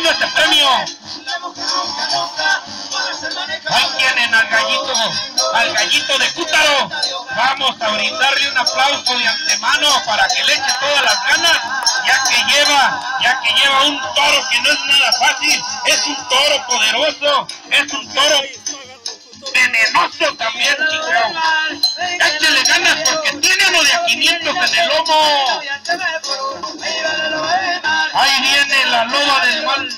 ganando este premio. Ahí tienen al gallito de Cútaro. Vamos a brindarle un aplauso de antemano para que le eche todas las ganas, ya que lleva un toro que no es nada fácil, es un toro poderoso, es un toro venenoso también, chicos. Échele ganas porque tiene uno de a 500 en el lomo. Ahí viene la loba del mal.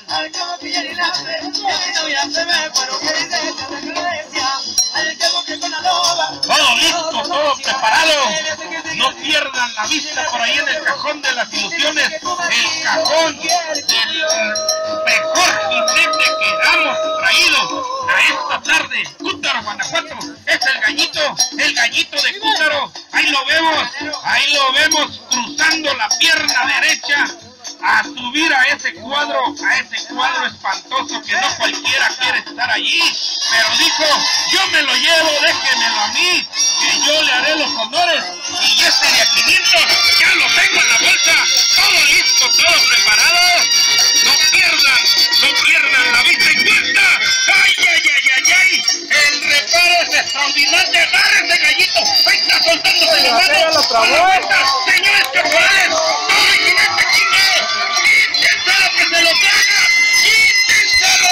Todo listo, todo preparado. No pierdan la vista por ahí en el cajón de las ilusiones. El cajón del mejor jinete que hemos traído a esta tarde. Cútaro, Guanajuato. Es el gallito de Cútaro. Ahí lo vemos cruzando la pierna derecha a subir a ese cuadro espantoso que no cualquiera quiere estar allí, pero dijo, yo me lo llevo, déjenmelo a mí, que yo le haré los honores, y este de a 500 ya lo tengo en la bolsa, todo listo, todo preparado. No pierdan la vista y cuenta. ¡Ay! El reparo es extraordinario. ¡Agarre ese gallito! ¡Ahí está soltándose la mano! ¡Señores caporales! ¡Ay, jinete chingado! ¡Quítenselo que se lo traga! ¡Quítenselo!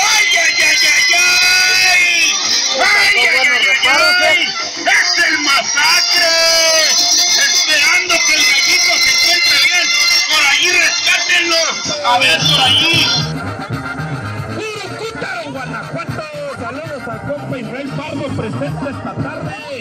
¡Ay! ¡Es el masacre! Esperando que el gallito se encuentre bien. Por allí rescátenlo. A ver, por allí. ¡Puro Cútaro, Guanajuato! Saludos al compa Israel Pardo presente esta tarde.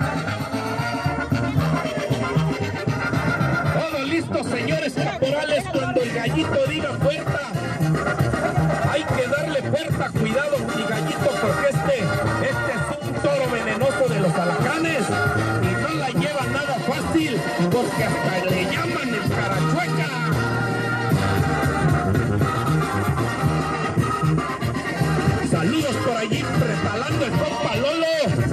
Todo listo, señores caporales, cuando el gallito diga puerta. Hay que darle puerta, cuidado mi gallito, porque este es un toro venenoso de los alacranes y no la lleva nada fácil, porque hasta le llaman el carachueca. Saludos por allí, pretalando el compa Lolo.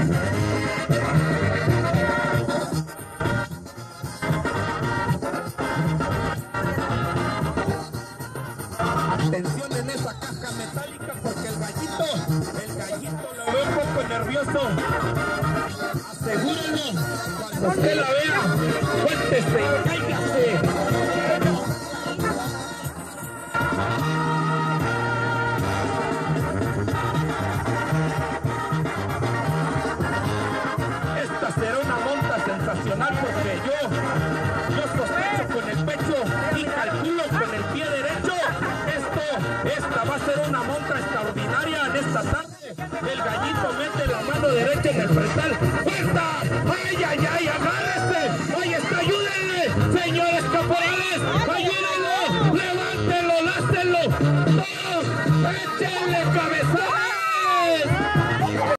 Atención en esa caja metálica porque el gallito lo ve un poco nervioso. Asegúrenlo, cuando usted la vea, suéltese y cáigase. Esta será una monta sensacional porque yo sospecho con el pecho y calculo con el pie derecho. Esta va a ser una monta extraordinaria en esta tarde. El gallito mete la mano derecha en el pretal